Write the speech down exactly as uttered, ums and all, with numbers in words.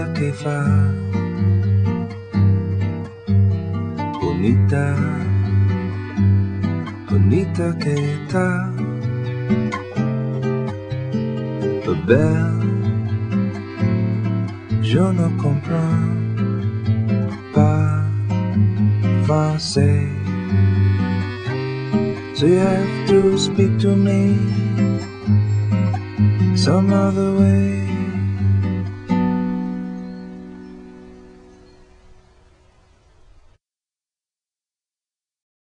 bonita que fa, bonita, bonita que ta, belle, je ne comprends pas français. So you have to speak to me some other way.